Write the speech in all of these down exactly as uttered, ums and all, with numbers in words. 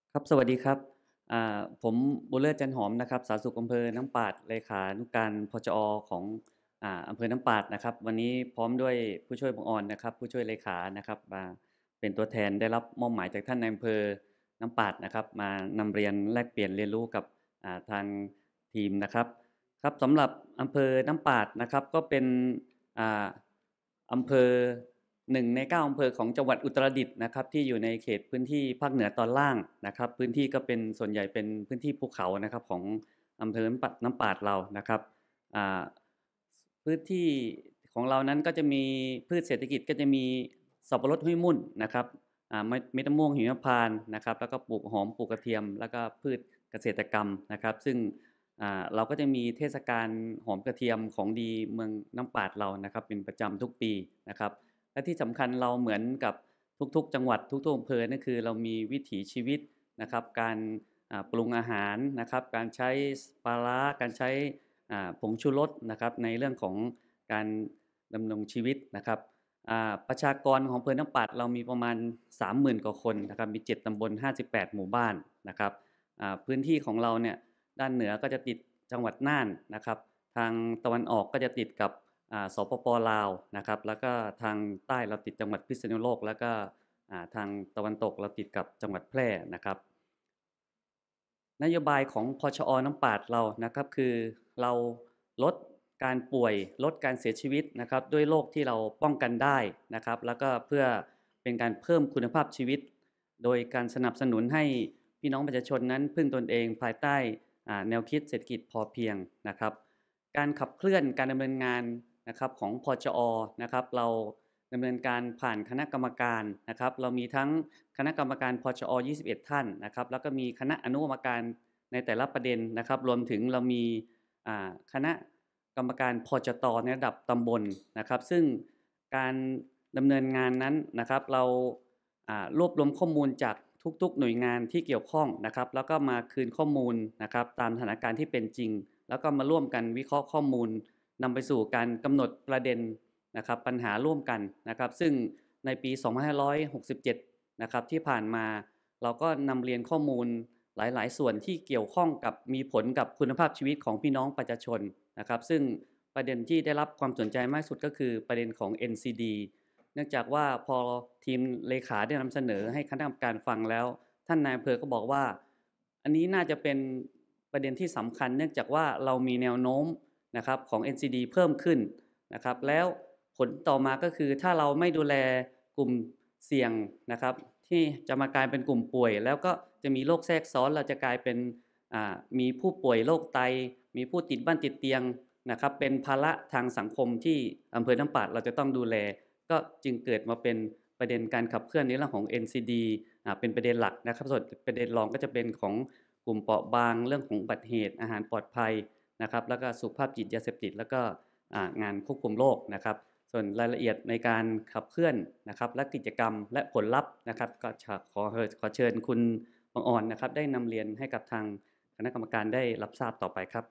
ครับสวัสดีครับอ่าผมบุญเลิศจันหอมนะครับสาธารณสุขอำเภอน้ำปาดเลขานุการพจอของอ่าอำเภอน้ำปาดนะครับวันนี้พร้อมด้วยผู้ช่วยบังออนนะครับผู้ช่วยเลขานะครับมาเป็นตัวแทนได้รับมอบหมายจากท่านนายอำเภอน้ำปาดนะครับมานำเรียนแลกเปลี่ยนเรียนรู้กับอ่าทางทีมนะครับครับสำหรับอำเภอน้ำปาดนะครับก็เป็นอ่าอำเภอ หนึ่งในเก้าอำเภอของจังหวัดอุตรดิตถ์นะครับที่อยู่ในเขตพื้นที่ภาคเหนือตอนล่างนะครับพื้นที่ก็เป็นส่วนใหญ่เป็นพื้นที่ภูเขานะครับของอำเภอน้ำปาดน้ำปาดเรานะครับอ่าพื้นที่ของเรานั้นก็จะมีพืชเศรษฐกิจก็จะมีสับปะรดห้วยมุ่นนะครับอ่าเม็ดเม็ดมะม่วงหิมพานต์นะครับแล้วก็ปลูกหอมปลูกกระเทียมแล้วก็พืชเกษตรกรรมนะครับซึ่งอ่าเราก็จะมีเทศกาลหอมกระเทียมของดีเมืองน้ำปาดเรานะครับเป็นประจำทุกปีนะครับ และที่สำคัญเราเหมือนกับทุกๆจังหวัดทุกๆอำเภอนั่นคือเรามีวิถีชีวิตนะครับการอ่าปรุงอาหารนะครับการใช้ปลาร้าการใช้อ่าผงชูรสนะครับในเรื่องของการดำรงชีวิตนะครับอ่าประชากรของอำเภอน้ำปัดเรามีประมาณสามหมื่นกว่าคนนะครับมีเจ็ดตำบลห้าสิบแปดหมู่บ้านนะครับอ่าพื้นที่ของเราเนี่ยด้านเหนือก็จะติดจังหวัดน่านนะครับทางตะวันออกก็จะติดกับ อ่าสปปลาวนะครับแล้วก็ทางใต้เราติดจังหวัดพิษณุโลกแล้วก็อ่าทางตะวันตกเราติดกับจังหวัดแพร่นะครับ นโยบายของพชอน้ำปาดเรานะครับคือเราลดการป่วยลดการเสียชีวิตนะครับด้วยโรคที่เราป้องกันได้นะครับแล้วก็เพื่อเป็นการเพิ่มคุณภาพชีวิตโดยการสนับสนุนให้พี่น้องประชาชนนั้นพึ่งตนเองภายใต้อ่าแนวคิดเศรษฐกิจพอเพียงนะครับการขับเคลื่อนการดำเนินงานนะครับของพชอนะครับเราดำเนินการผ่านคณะกรรมการนะครับเรามีทั้งคณะกรรมการพชอยี่สิบเอ็ดท่านนะครับแล้วก็มีคณะอนุกรรมการ ในแต่ละประเด็นนะครับรวมถึงเรามีอ่าคณะกรรมการพจตในระดับตำบลนะครับซึ่งการดำเนินงานนั้นนะครับเราอ่ารวบรวมข้อมูลจากทุกๆหน่วยงานที่เกี่ยวข้องนะครับแล้วก็มาคืนข้อมูลนะครับตามสถานการณ์ที่เป็นจริงแล้วก็มาร่วมกันวิเคราะห์ข้อมูลนำไปสู่การกำหนดประเด็นนะครับปัญหาร่วมกันนะครับซึ่งในปีสองพันห้าร้อยหกสิบเจ็ดนะครับที่ผ่านมาเราก็นำเรียนข้อมูล หลายๆส่วนที่เกี่ยวข้องกับมีผลกับคุณภาพชีวิตของพี่น้องประชาชนนะครับซึ่งประเด็นที่ได้รับความสนใจมากที่สุดก็คือประเด็นของ เอ็น ซี ดี เนื่องจากว่าพอทีมเลขาได้นำเสนอให้คณะกรรมการฟังแล้วท่านนายอำเภอก็บอกว่าอันนี้น่าจะเป็นประเด็นที่สำคัญเนื่องจากว่าเรามีแนวโน้มนะครับของ เอ็น ซี ดี เพิ่มขึ้นนะครับแล้วผลต่อมาก็คือถ้าเราไม่ดูแลกลุ่มเสี่ยงนะครับ ที่จะมากลายเป็นกลุ่มป่วยแล้วก็จะมีโรคแทรกซ้อนเราจะกลายเป็นอ่ามีผู้ป่วยโรคไตมีผู้ติดบ้านติดเตียงนะครับเป็นภาระทางสังคมที่อำเภอน้ำปาดเราจะต้องดูแลก็จึงเกิดมาเป็นประเด็นการขับเคลื่อนในเรื่องของ เอ็น ซี ดี อ่าเป็นประเด็นหลักนะครับส่วนประเด็นรองก็จะเป็นของกลุ่มเปราะบางเรื่องของอุบัติเหตุอาหารปลอดภัยนะครับแล้วก็สุขภาพจิตยาเสพติดแล้วก็อ่างานควบคุมโรคนะครับ ส่วนรายละเอียดในการขับเคลื่อนนะครับและกิจกรรมและผลลัพธ์นะครับก็จะขอขอเชิญคุณบังออนนะครับได้นำเรียนให้กับทางคณะกรรมการได้รับทราบต่อไปครับ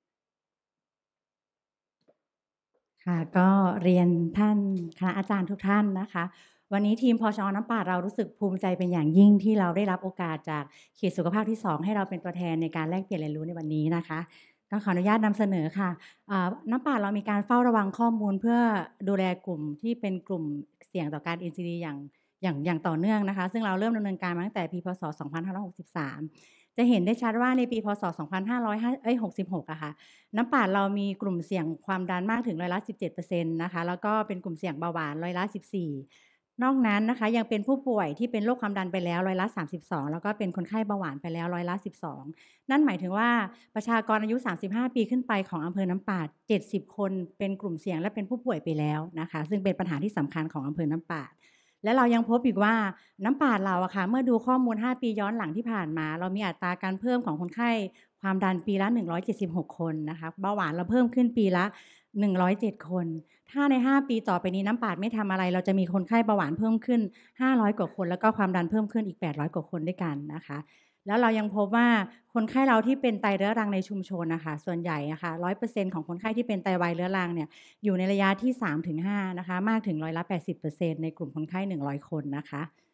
ค่ะก็เรียนท่านคณะอาจารย์ทุกท่านนะคะวันนี้ทีมพชน้ำปาดเรารู้สึกภูมิใจเป็นอย่างยิ่งที่เราได้รับโอกาสจากเขตสุขภาพที่สองให้เราเป็นตัวแทนในการแลกเปลี่ยนเรียนรู้ในวันนี้นะคะก็ขออนุญาตนำเสนอค่ะอ่าน้ำปาดเรามีการเฝ้าระวังข้อมูลเพื่อดูแลกลุ่มที่เป็นกลุ่มเสี่ยงต่อการ เอ็น ซี ดี อย่างอย่างอย่างต่อเนื่องนะคะซึ่งเราเริ่มดำเนินการมาตั้งแต่ปีพศสองพันห้าร้อยหกสิบสามจะเห็นได้ชัดว่าในปีพศสองพันห้าร้อยเอ้ยหกสิบหกอะค่ะ น้ำป่าดเรามีกลุ่มเสี่ยงความดันมากถึงร้อยละสิบเจ็ดเปอร์เซ็นต์นต์นะคะแล้วก็เป็นกลุ่มเสี่ยงเบาหวานร้อยละสิบสี่นอกนั้นนะคะยังเป็นผู้ป่วยที่เป็นโรคความดันไปแล้วร้อยละสามสิบสองแล้วก็เป็นคนไข้เบาหวานไปแล้วร้อยละสิบสองนั่นหมายถึงว่าประชากรอายุสามสิบห้าปีขึ้นไปของอำเภอน้ำปาดเจ็ดสิบคนเป็นกลุ่มเสี่ยงและเป็นผู้ป่วยไปแล้วนะคะซึ่งเป็นปัญหาที่สำคัญของอำเภอน้ำปาดและเรายังพบอีกว่าน้ำปาดเราอะค่ะเมื่อดูข้อมูลห้าปีย้อนหลังที่ผ่านมาเรามีอัตราการเพิ่มของคนไข้ ความดันปีละหนึ่งร้อยเจ็ดสิบหกคนนะคะเบาหวานเราเพิ่มขึ้นปีละหนึ่งร้อยเจ็ดคนถ้าในห้าปีต่อไปนี้น้ำปาดไม่ทำอะไรเราจะมีคนไข้เบาหวานเพิ่มขึ้นห้าร้อยกว่าคนแล้วก็ความดันเพิ่มขึ้นอีกแปดร้อยกว่าคนด้วยกันนะคะแล้วเรายังพบว่าคนไข้เราที่เป็นไตเรื้อรังในชุมชนน่ะค่ะส่วนใหญ่อะค่ะหนึ่งร้อยเปอร์เซ็นต์ของคนไข้ที่เป็นไตวายเรื้อรังเนี่ยอยู่ในระยะที่สามถึงห้านะคะมากถึงร้อยละแปดสิบเปอร์เซ็นต์ในกลุ่มคนไข้หนึ่งร้อยคนนะคะ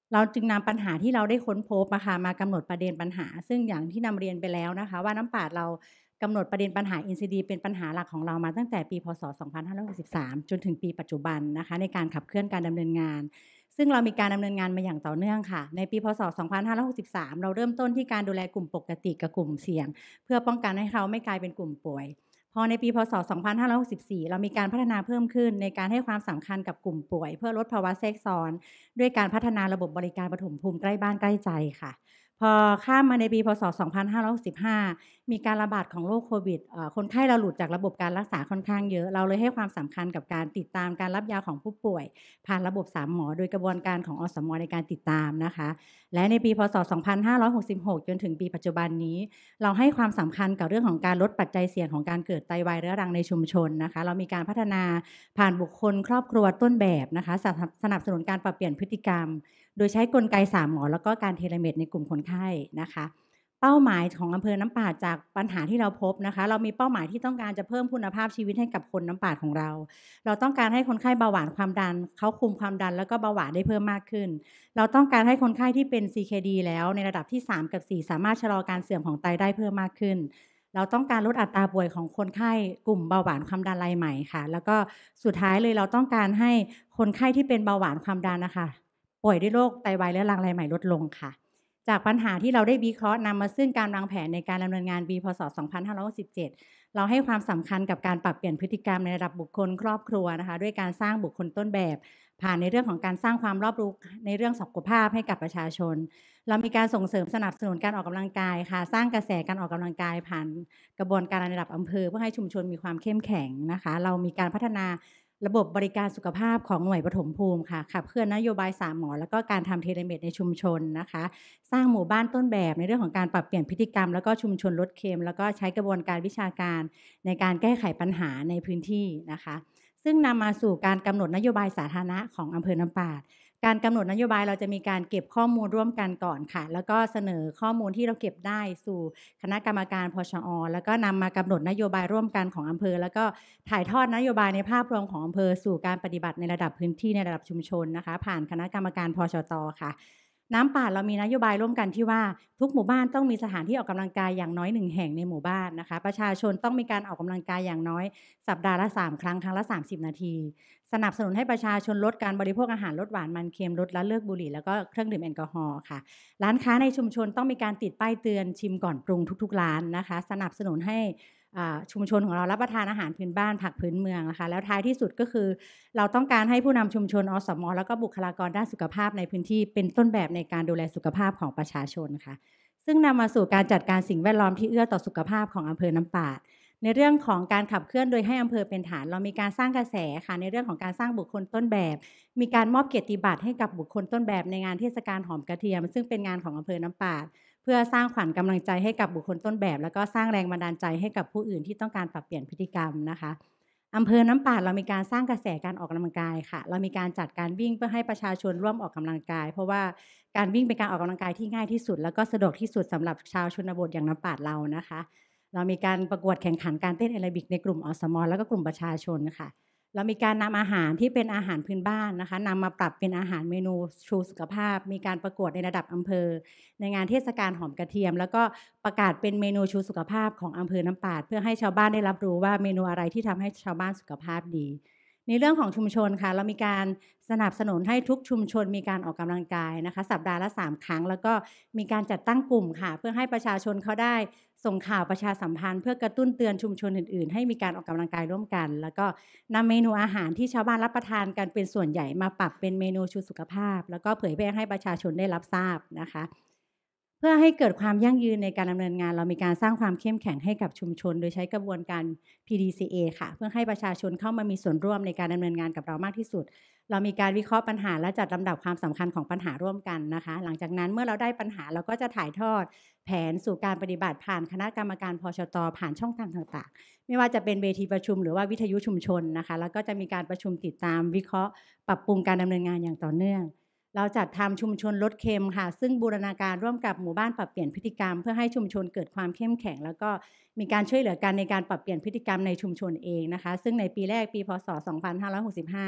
เราจึงนำปัญหาที่เราได้ค้นพบอะค่ะมากำหนดประเด็นปัญหา ซึ่งอย่างที่นำเรียนไปแล้วนะคะว่าน้ำปาดเรากำหนดประเด็นปัญหา เอ็น ซี ดี เป็นปัญหาหลักของเรามาตั้งแต่ปีพศสองพันห้าร้อยหกสิบสามจนถึงปีปัจจุบันนะคะในการขับเคลื่อนการดำเนินงานซึ่งเรามีการดำเนินงานมาอย่างต่อเนื่องค่ะในปีพศสองพันห้าร้อยหกสิบสามเราเริ่มต้นที่การดูแลกลุ่มปกติกับกลุ่มเสี่ยงเพื่อป้องกันให้เขาไม่กลายเป็นกลุ่มป่วยพอในปีพศสองพันห้าร้อยหกสิบสี่เรามีการพัฒนาเพิ่มขึ้นในการให้ความสำคัญกับกลุ่มป่วยเพื่อลดภาวะแทรกซ้อนด้วยการพัฒนาระบบบริการปฐมภูมิใกล้บ้านใกล้ใจค่ะพอข้ามมาในปีพศสองพันห้าร้อยหกสิบห้ามีการระบาดของโรคโควิดคนไข้เราหลุดจากระบบการรักษาค่อนข้างเยอะเราเลยให้ความสำคัญกับการติดตามการรับยาของผู้ป่วยผ่านระบบสามหมอโดยกระบวนการของอสมในการติดตามนะคะและในปีพศสองพันห้าร้อยหกสิบหกจนถึงปีปัจจุบันนี้เราให้ความสำคัญกับเรื่องของการลดปัจจัยเสี่ยงของการเกิดไตวายเรื้อรังในชุมชนนะคะเรามีการพัฒนาผ่านบุคคลครอบครัวต้นแบบนะคะสนับสนุนการปรับเปลี่ยนพฤติกรรมโดยใช้กลไกสามหมอแล้วก็การเทเลเมดในกลุ่มคนไข้นะคะเป้าหมายของอำเภอน้ำปาดจากปัญหาที่เราพบนะคะเรามีเป้าหมายที่ต้องการจะเพิ่มคุณภาพชีวิตให้กับคนน้ำปาดของเราเราต้องการให้คนไข้เบาหวานความดันเขาคุมความดันแล้วก็เบาหวานได้เพิ่มมากขึ้นเราต้องการให้คนไข้ที่เป็น ซี เค ดี แล้วในระดับที่สามกับสี่สามารถชะลอการเสื่อมของไตได้เพิ่มมากขึ้นเราต้องการลดอัตราป่วยของคนไข้กลุ่มเบาหวานความดันรายใหม่ค่ะแล้วก็สุดท้ายเลยเราต้องการให้คนไข้ที่เป็นเบาหวานความดันนะคะป่วยด้วยโรคไตวายเรื้อรังรายใหม่ลดลงค่ะจากปัญหาที่เราได้วิเคราะห์นำมาซึ่งการวางแผนในการดำเนินงานปีพศสองพันห้าร้อยหกสิบเจ็ดเราให้ความสำคัญกับการปรับเปลี่ยนพฤติกรรมในระดับบุคคลครอบครัวนะคะด้วยการสร้างบุคคลต้นแบบผ่านในเรื่องของการสร้างความรอบรู้ในเรื่องสุขภาพให้กับประชาชนเรามีการส่งเสริมสนับสนุนการออกกำลังกายค่ะสร้างกระแสการออกกำลังกายผ่านกระบวนการในระดับอำเภอเพื่อให้ชุมชนมีความเข้มแข็งนะคะเรามีการพัฒนาระบบบริการสุขภาพของหน่วยปฐมภูมิค่ะขับเคลื่อนนโยบายสามหมอแล้วก็การทำเทเลเมดในชุมชนนะคะสร้างหมู่บ้านต้นแบบในเรื่องของการปรับเปลี่ยนพฤติกรรมแล้วก็ชุมชนลดเค็มแล้วก็ใช้กระบวนการวิชาการในการแก้ไขปัญหาในพื้นที่นะคะซึ่งนำมาสู่การกำหนดนโยบายสาธารณะของอำเภอน้ำปาดการกำหนดนโยบายเราจะมีการเก็บข้อมูลร่วมกันก่อนค่ะแล้วก็เสนอข้อมูลที่เราเก็บได้สู่คณะกรรมการพชอแล้วก็นำมากำหนดนโยบายร่วมกันของอำเภอแล้วก็ถ่ายทอดนโยบายในภาพรวมของอำเภอสู่การปฏิบัติในระดับพื้นที่ในระดับชุมชนนะคะผ่านคณะกรรมการพชตค่ะน้ำปาดเรามีนโยบายร่วมกันที่ว่าทุกหมู่บ้านต้องมีสถานที่ออกกำลังกายอย่างน้อยหนึ่งแห่งในหมู่บ้านนะคะประชาชนต้องมีการออกกำลังกายอย่างน้อยสัปดาห์ละสามครั้งครั้งละสามสิบนาทีสนับสนุนให้ประชาชนลดการบริโภคอาหารลดหวานมันเค็มลดละเลิกบุหรี่แล้วก็เครื่องดื่มแอลกอฮอล์ค่ะร้านค้าในชุมชนต้องมีการติดป้ายเตือนชิมก่อนปรุงทุกๆร้านนะคะสนับสนุนให้ชุมชนของเรารับประทานอาหารพื้นบ้านผักพื้นเมืองนะคะแล้วท้ายที่สุดก็คือเราต้องการให้ผู้นำชุมชนอสมแล้วก็บุคลากรด้านสุขภาพในพื้นที่เป็นต้นแบบในการดูแลสุขภาพของประชาชนค่ะซึ่งนำมาสู่การจัดการสิ่งแวดล้อมที่เอื้อต่อสุขภาพของอำเภอน้ำปาดในเรื่องของการขับเคลื่อนโดยให้อำเภอเป็นฐานเรามีการสร้างกระแสค่ะในเรื่องของการสร้างบุคคลต้นแบบมีการมอบเกียรติบัตรให้กับบุคคลต้นแบบในงานเทศกาลหอมกระเทียมซึ่งเป็นงานของอำเภอน้ำปาดเพื่อสร้างขวัญกำลังใจให้กับบุคคลต้นแบบแล้วก็สร้างแรงบันดาลใจให้กับผู้อื่นที่ต้องการปรับเปลี่ยนพฤติกรรมนะคะอำเภอน้ำปาดเรามีการสร้างกระแสการออกกำลังกายค่ะเรามีการจัดการวิ่งเพื่อให้ประชาชนร่วมออกกำลังกายเพราะว่าการวิ่งเป็นการออกกำลังกายที่ง่ายที่สุดแล้วก็สะดวกที่สุดสำหรับชาวชนบทอย่างน้ำปาดเรานะคะเรามีการประกวดแข่งขันการเต้นแอโรบิกในกลุ่มอสมแล้วก็กลุ่มประชาชนค่ะเรามีการนำอาหารที่เป็นอาหารพื้นบ้านนะคะนำมาปรับเป็นอาหารเมนูชูสุขภาพมีการประกวดในระดับอำเภอในงานเทศกาลหอมกระเทียมแล้วก็ประกาศเป็นเมนูชูสุขภาพของอำเภอน้ำปาดเพื่อให้ชาวบ้านได้รับรู้ว่าเมนูอะไรที่ทำให้ชาวบ้านสุขภาพดีในเรื่องของชุมชนค่ะเรามีการสนับสนุนให้ทุกชุมชนมีการออกกำลังกายนะคะสัปดาห์ละสามครั้งแล้วก็มีการจัดตั้งกลุ่มค่ะเพื่อให้ประชาชนเขาได้ส่งข่าวประชาสัมพันธ์เพื่อกระตุ้นเตือนชุมชนอื่นๆให้มีการออกกำลังกายร่วมกันแล้วก็นำเมนูอาหารที่ชาวบ้านรับประทานกันเป็นส่วนใหญ่มาปรับเป็นเมนูชูสุขภาพแล้วก็เผยแพร่ให้ประชาชนได้รับทราบนะคะเพื่อให้เกิดความยั่งยืนในการดำเนินงานเรามีการสร้างความเข้มแข็งให้กับชุมชนโดยใช้กระบวนการ พี ดี ซี เอ ค่ะเพื่อให้ประชาชนเข้ามามีส่วนร่วมในการดำเนินงานกับเรามากที่สุดเรามีการวิเคราะห์ปัญหาและจัดลำดับความสำคัญของปัญหาร่วมกันนะคะหลังจากนั้นเมื่อเราได้ปัญหาเราก็จะถ่ายทอดแผนสู่การปฏิบัติผ่านคณะกรรมการพชตผ่านช่องทางต่างๆไม่ว่าจะเป็นเวทีประชุมหรือว่าวิทยุชุมชนนะคะแล้วก็จะมีการประชุมติดตามวิเคราะห์ปรับปรุงการดำเนินงานอย่างต่อเนื่องเราจัดทำชุมชนลดเค็มค่ะซึ่งบูรณาการร่วมกับหมู่บ้านปรับเปลี่ยนพฤติกรรมเพื่อให้ชุมชนเกิดความเข้มแข็งแล้วก็มีการช่วยเหลือกันในการปรับเปลี่ยนพฤติกรรมในชุมชนเองนะคะซึ่งในปีแรกปีพศสองพันห้าร้อยหกสิบห้า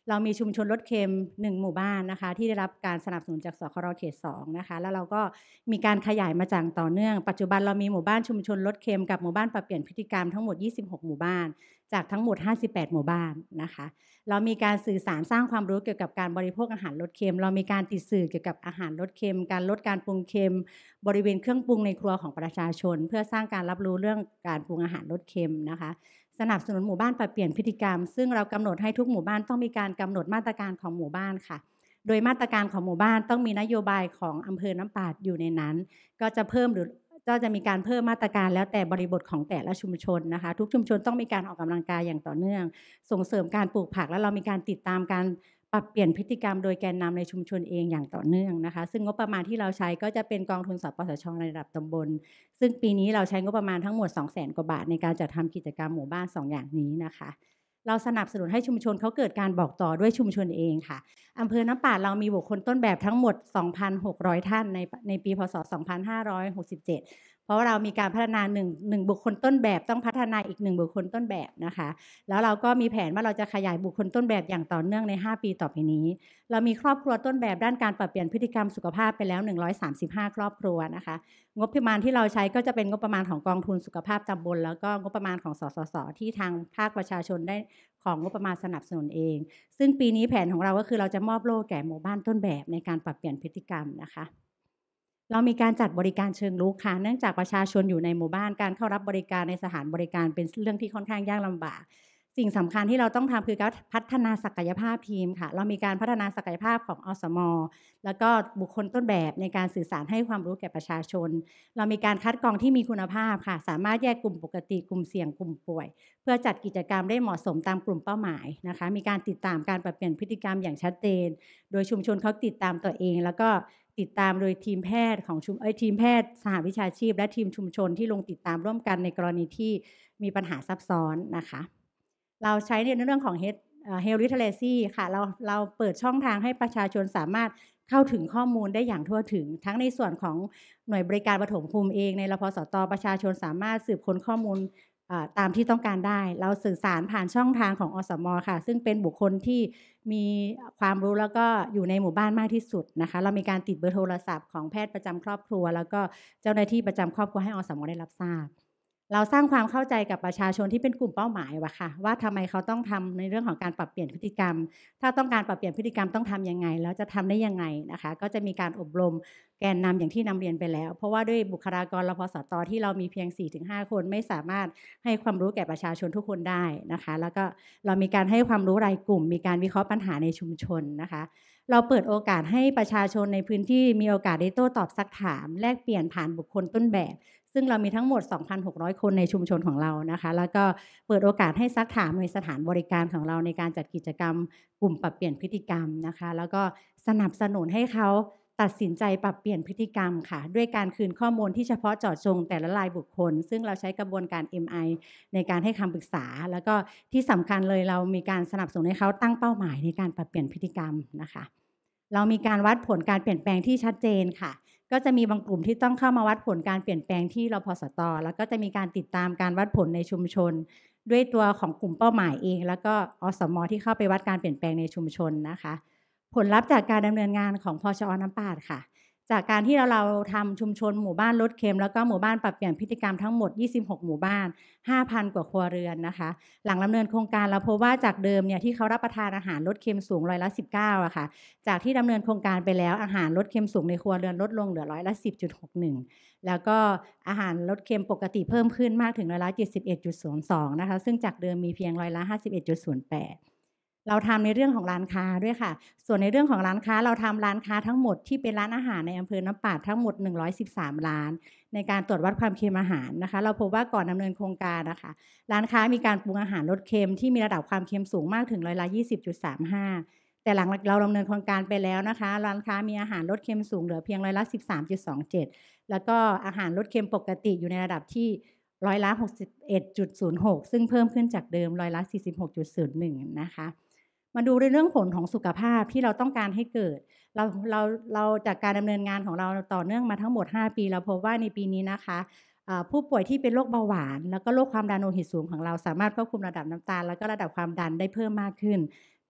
เรามีชุมชนลดเค็มหนึ่งหมู่บ้านนะคะที่ได้รับการสนับสนุนจากสครเขตสองนะคะแล้วเราก็มีการขยายมาอย่างต่อเนื่องปัจจุบันเรามีหมู่บ้านชุมชนลดเค็มกับหมู่บ้านปรับเปลี่ยนพฤติกรรมทั้งหมดยี่สิบหกหมู่บ้านจากทั้งหมดห้าสิบแปดหมู่บ้านนะคะเรามีการสื่อสารสร้างความรู้เกี่ยวกับการบริโภคอาหารลดเค็มเรามีการติดสื่อเกี่ยวกับอาหารลดเค็มการลดการปรุงเค็มบริเวณเครื่องปรุงในครัวของประชาชนเพื่อสร้างการรับรู้เรื่องการปรุงอาหารลดเค็มนะคะสนับสนุนหมู่บ้านปรับเปลี่ยนพฤติกรรมซึ่งเรากำหนดให้ทุกหมู่บ้านต้องมีการกำหนดมาตรการของหมู่บ้านค่ะโดยมาตรการของหมู่บ้านต้องมีนโยบายของอำเภอน้ำปาดอยู่ในนั้นก็จะเพิ่มหรือก็จะมีการเพิ่มมาตรการแล้วแต่บริบทของแต่ละชุมชนนะคะทุกชุมชนต้องมีการออกกำลังกายอย่างต่อเนื่องส่งเสริมการปลูกผักและเรามีการติดตามการปรับเปลี่ยนพฤติกรรมโดยแกนนำในชุมชนเองอย่างต่อเนื่องนะคะซึ่งงบประมาณที่เราใช้ก็จะเป็นกองทุนสปสชในระดับตำบลซึ่งปีนี้เราใช้งบประมาณทั้งหมด สองแสน กว่าบาทในการจัดทำกิจกรรมหมู่บ้านสองอย่างนี้นะคะเราสนับสนุนให้ชุมชนเขาเกิดการบอกต่อด้วยชุมชนเองค่ะอำเภอน้ำปาดเรามีบุคคลต้นแบบทั้งหมด สองพันหกร้อย ท่านในในปีพศสองพันห้าร้อยหกสิบเจ็ดเพราะว่าเรามีการพัฒนาหนึ่ง หนึ่งบุคคลต้นแบบต้องพัฒนาอีกหนึ่งบุคคลต้นแบบนะคะแล้วเราก็มีแผนว่าเราจะขยายบุคคลต้นแบบอย่างต่อเนื่องในห้าปีต่อไปนี้เรามีครอบครัวต้นแบบด้านการปรับเปลี่ยนพฤติกรรมสุขภาพไปแล้วหนึ่งร้อยสามสิบห้าครอบครัวนะคะงบประมาณที่เราใช้ก็จะเป็นงบประมาณของกองทุนสุขภาพตำบลแล้วก็งบประมาณของสสสที่ทางภาคประชาชนได้ของงบประมาณสนับสนุนเองซึ่งปีนี้แผนของเราก็คือเราจะมอบโล่แก่หมู่บ้านต้นแบบในการปรับเปลี่ยนพฤติกรรมนะคะเรามีการจัดบริการเชิงรุกค่ะเนื่องจากประชาชนอยู่ในหมู่บ้านการเข้ารับบริการในสถานบริการเป็นเรื่องที่ค่อนข้างยากลำบากสิ่งสำคัญที่เราต้องทำคือการพัฒนาศักยภาพทีมค่ะเรามีการพัฒนาศักยภาพของอสมแล้วก็บุคคลต้นแบบในการสื่อสารให้ความรู้แก่ประชาชนเรามีการคัดกรองที่มีคุณภาพค่ะสามารถแยกกลุ่มปกติกลุ่มเสี่ยงกลุ่มป่วยเพื่อจัดกิจกรรมได้เหมาะสมตามกลุ่มเป้าหมายนะคะมีการติดตามการปรับเปลี่ยนพฤติกรรมอย่างชัดเจนโดยชุมชนเขาติดตามตัวเองแล้วก็ติดตามโดยทีมแพทย์ของชุมเอ้ยทีมแพทย์สหวิชาชีพและทีมชุมชนที่ลงติดตามร่วมกันในกรณีที่มีปัญหาซับซ้อนนะคะเราใช้ในเรื่องของ Health เอ่อ Health Literacy ค่ะเราเราเปิดช่องทางให้ประชาชนสามารถเข้าถึงข้อมูลได้อย่างทั่วถึงทั้งในส่วนของหน่วยบริการปฐมภูมิเองในรพสตประชาชนสามารถสืบค้นข้อมูลอ่าตามที่ต้องการได้เราสื่อสารผ่านช่องทางของอสมค่ะซึ่งเป็นบุคคลที่มีความรู้แล้วก็อยู่ในหมู่บ้านมากที่สุดนะคะเรามีการติดเบอร์โทรศัพท์ของแพทย์ประจำครอบครัวแล้วก็เจ้าหน้าที่ประจำครอบครัวให้อสมได้รับทราบเราสร้างความเข้าใจกับประชาชนที่เป็นกลุ่มเป้าหมายว่ะค่ะว่าทำไมเขาต้องทำในเรื่องของการปรับเปลี่ยนพฤติกรรมถ้าต้องการปรับเปลี่ยนพฤติกรรมต้องทำยังไงแล้วจะทำได้ยังไงนะคะก็จะมีการอบรมแกนนำอย่างที่นำเรียนไปแล้วเพราะว่าด้วยบุคลากรรพสตที่เรามีเพียง สี่ถึงห้า คนไม่สามารถให้ความรู้แก่ประชาชนทุกคนได้นะคะแล้วก็เรามีการให้ความรู้รายกลุ่มมีการวิเคราะห์ปัญหาในชุมชนนะคะเราเปิดโอกาสให้ประชาชนในพื้นที่มีโอกาสได้โต้ตอบซักถามแลกเปลี่ยนผ่านบุคคลต้นแบบซึ่งเรามีทั้งหมด สองพันหกร้อย คนในชุมชนของเรานะคะแล้วก็เปิดโอกาสให้ซักถามในสถานบริการของเราในการจัดกิจกรรมกลุ่มปรับเปลี่ยนพฤติกรรมนะคะแล้วก็สนับสนุนให้เขาตัดสินใจปรับเปลี่ยนพฤติกรรมค่ะด้วยการคืนข้อมูลที่เฉพาะเจาะจงแต่ละรายบุคคลซึ่งเราใช้กระบวนการ เอ็ม ไอ ในการให้คำปรึกษาแล้วก็ที่สำคัญเลยเรามีการสนับสนุนให้เขาตั้งเป้าหมายในการปรับเปลี่ยนพฤติกรรมนะคะเรามีการวัดผลการเปลี่ยนแปลงที่ชัดเจนค่ะก็จะมีบางกลุ่มที่ต้องเข้ามาวัดผลการเปลี่ยนแปลงที่รพสตแล้วก็จะมีการติดตามการวัดผลในชุมชนด้วยตัวของกลุ่มเป้าหมายเองแล้วก็อสมที่เข้าไปวัดการเปลี่ยนแปลงในชุมชนนะคะผลลัพธ์จากการดำเนินงานของพชอน้ำปาดค่ะจากการที่เราเราทำชุมชนหมู่บ้านลดเค็มแล้วก็หมู่บ้านปรับเปลี่ยนพฤติกรรมทั้งหมดยี่สิบหกหมู่บ้าน ห้าพัน กว่าครัวเรือนนะคะหลังดำเนินโครงการเราพบว่าจากเดิมเนี่ยที่เขารับประทานอาหารลดเค็มสูงร้อยละสิบเก้าอะค่ะจากที่ดำเนินโครงการไปแล้วอาหารลดเค็มสูงในครัวเรือนลดลงเหลือร้อยละ สิบจุดหกหนึ่ง แล้วก็อาหารลดเค็มปกติเพิ่มขึ้นมากถึงร้อยละ เจ็ดสิบเอ็ดจุดศูนย์สอง นะคะซึ่งจากเดิมมีเพียงร้อยละ ห้าสิบเอ็ดจุดศูนย์แปดเราทำในเรื่องของร้านค้าด้วยค่ะส่วนในเรื่องของร้านค้าเราทำร้านค้าทั้งหมดที่เป็นร้านอาหารในอำเภอน้ำปาดทั้งหมดหนึ่งร้อยสิบสามร้านในการตรวจวัดความเค็มอาหารนะคะเราพบว่าก่อนดำเนินโครงการนะคะร้านค้ามีการปรุงอาหารลดเค็มที่มีระดับความเค็มสูงมากถึงร้อยละ ยี่สิบจุดสามห้า แต่หลังเราดำเนินโครงการไปแล้วนะคะร้านค้ามีอาหารลดเค็มสูงเหลือเพียงร้อยละ สิบสามจุดสองเจ็ด แล้วก็อาหารลดเค็มปกติอยู่ในระดับที่ร้อยละ หกสิบเอ็ดจุดศูนย์หก ซึ่งเพิ่มขึ้นจากเดิมร้อยละ สี่สิบหกจุดศูนย์หนึ่ง นะคะมาดูในเรื่องผลของสุขภาพที่เราต้องการให้เกิดเราเราเราจากการดำเนินงานของเราต่อเนื่องมาทั้งหมดห้าปีเราพบว่าในปีนี้นะคะผู้ป่วยที่เป็นโรคเบาหวานแล้วก็โรคความดันโลหิตสูงของเราสามารถควบคุมระดับน้ำตาลแล้วก็ระดับความดันได้เพิ่มมากขึ้น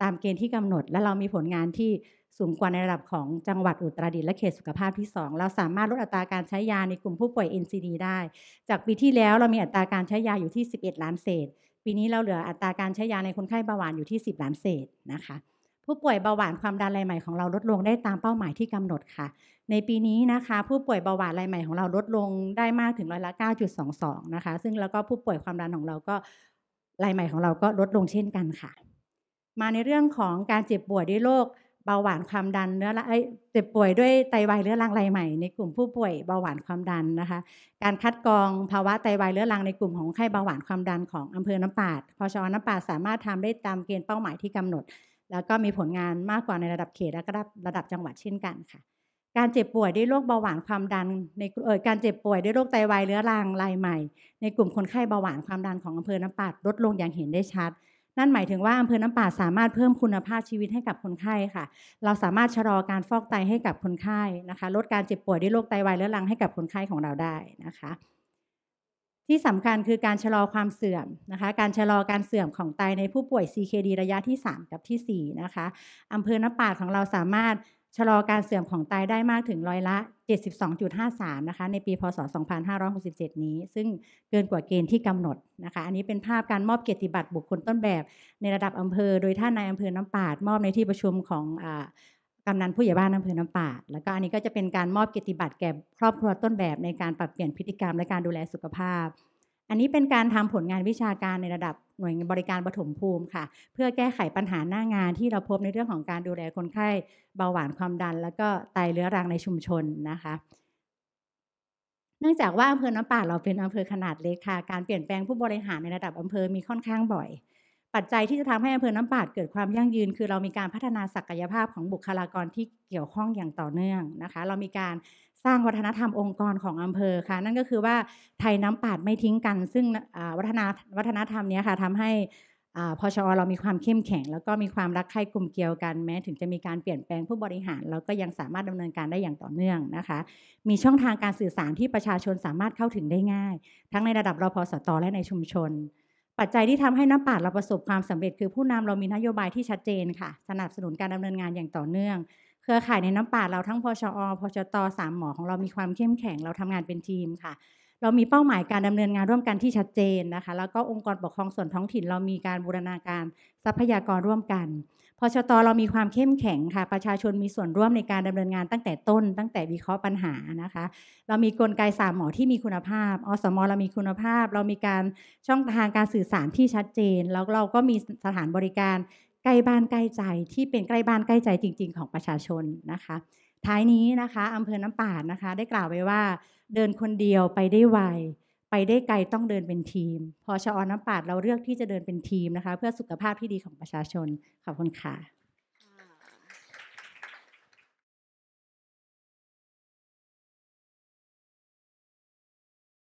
ตามเกณฑ์ที่กำหนดและเรามีผลงานที่สูงกว่าในระดับของจังหวัดอุตรดิตถ์และเขตสุขภาพที่สองเราสามารถลดอัตราการใช้ยาในกลุ่มผู้ป่วย เอ็น ซี ดี ได้จากปีที่แล้วเรามีอัตราการใช้ยาอยู่ที่สิบเอ็ดล้านเศษปีนี้เราเหลืออัตราการใช้ยาในคนไข้เบาหวานอยู่ที่สิบล้านเศษนะคะผู้ป่วยเบาหวานความดันรายใหม่ของเราลดลงได้ตามเป้าหมายที่กำหนดค่ะในปีนี้นะคะผู้ป่วยเบาหวานรายใหม่ของเราลดลงได้มากถึงร้อยละ เก้าจุดสองสอง นะคะซึ่งแล้วก็ผู้ป่วยความดันของเราก็รายใหม่ของเราก็ลดลงเช่นกันค่ะมาในเรื่องของการเจ็บป่วยด้วยโรคเบาหวานความดันเนื้อละเจ็บป่วยด้วยไตวายเรื้อรังรายใหม่ในกลุ่มผู้ป่วยเบาหวานความดันนะคะการคัดกรองภาวะไตวายเรื้อรังในกลุ่มของไข้เบาหวานความดันของอำเภอน้ำปาดพชน้ำปาดสามารถทำได้ตามเกณฑ์เป้าหมายที่กำหนดแล้วก็มีผลงานมากกว่าในระดับเขตและก็ระดับจังหวัดเช่นกันค่ะการเจ็บป่วยด้วยโรคเบาหวานความดันในเอ่อการเจ็บป่วยด้วยโรคไตวายเรื้อรังรายใหม่ในกลุ่มคนไข้เบาหวานความดันของอำเภอน้ำปาดลดลงอย่างเห็นได้ชัดนั่นหมายถึงว่าอำเภอน้ำปาดสามารถเพิ่มคุณภาพชีวิตให้กับคนไข้ค่ะเราสามารถชะลอการฟอกไตให้กับคนไข้นะคะลดการเจ็บป่วยด้วยโรคไตวายเรื้อรังให้กับคนไข้ของเราได้นะคะที่สำคัญคือการชะลอความเสื่อมนะคะการชะลอการเสื่อมของไตในผู้ป่วย ซี เค ดี ระยะที่สามกับที่สี่นะคะอำเภอน้ำปาดของเราสามารถชะลอการเสื่อมของไตได้มากถึงร้อยละ เจ็ดสิบสองจุดห้าสาม นะคะในปีพ.ศ. สองพันห้าร้อยหกสิบเจ็ดนี้ซึ่งเกินกว่าเกณฑ์ที่กำหนดนะคะอันนี้เป็นภาพการมอบเกียรติบัตรบุคคลต้นแบบในระดับอำเภอโดยท่านนายอำเภอน้ำปาดมอบในที่ประชุมของอ่ากำนันผู้ใหญ่บ้านอำเภอน้ำปาดแล้วก็อันนี้ก็จะเป็นการมอบเกียรติบัตรแก่ครอบครัวต้นแบบในการปรับเปลี่ยนพฤติกรรมและการดูแลสุขภาพอันนี้เป็นการทำผลงานวิชาการในระดับหน่วยบริการปฐมภูมิค่ะเพื่อแก้ไขปัญหาหน้างานที่เราพบในเรื่องของการดูแลคนไข้เบาหวานความดันแล้วก็ไตเรื้อรังในชุมชนนะคะเนื่องจากว่าอำเภอน้ำปาดเราเป็นอำเภอขนาดเล็กค่ะการเปลี่ยนแปลงผู้บริหารในระดับอำเภอมีค่อนข้างบ่อยปัจจัยที่จะทำให้อำเภอน้ำปาดเกิดความยั่งยืนคือเรามีการพัฒนาศักยภาพของบุคลากรที่เกี่ยวข้องอย่างต่อเนื่องนะคะเรามีการสร้างวัฒนธรรมองค์กรของอำเภอค่ะนั่นก็คือว่าไทยน้ำปาดไม่ทิ้งกันซึ่งวัฒนวัฒนธรรมนี้ค่ะทำให้พชเรามีความเข้มแข็งแล้วก็มีความรักใคร่กลมเกลียวกันแม้ถึงจะมีการเปลี่ยนแปลงผู้บริหารเราก็ยังสามารถดำเนินการได้อย่างต่อเนื่องนะคะมีช่องทางการสื่อสารที่ประชาชนสามารถเข้าถึงได้ง่ายทั้งในระดับรพสตและในชุมชนปัจจัยที่ทำให้น้ำปาดเราประสบความสำเร็จคือผู้นำเรามีนโยบายที่ชัดเจนค่ะสนับสนุนการดำเนินงานอย่างต่อเนื่องเครือข่ายในน้ำปาดเราทั้งพชอพชตสามหมอของเรามีความเข้มแข็งเราทำงานเป็นทีมค่ะเรามีเป้าหมายการดำเนินงานร่วมกันที่ชัดเจนนะคะแล้วก็องค์กรปกครองส่วนท้องถิ่นเรามีการบูรณาการทรัพยากรร่วมกันพชตเรามีความเข้มแข็งค่ะประชาชนมีส่วนร่วมในการดำเนินงานตั้งแต่ต้นตั้งแต่วิเคราะห์ปัญหานะคะเรามีกลไกสามหมอที่มีคุณภาพอสมเรามีคุณภาพเรามีการช่องทางการสื่อสารที่ชัดเจนแล้วเราก็มีสถานบริการใกล้บ้านใกล้ใจที่เป็นใกล้บ้านใกล้ใจจริงๆของประชาชนนะคะท้ายนี้นะคะอำเภอน้ำปาดนะคะได้กล่าวไว้ว่าเดินคนเดียวไปได้ไวไปได้ไกลต้องเดินเป็นทีมพชอน้ำปาดเราเลือกที่จะเดินเป็นทีมนะคะเพื่อสุขภาพที่ดีของประชาชนขอบคุณค่ะ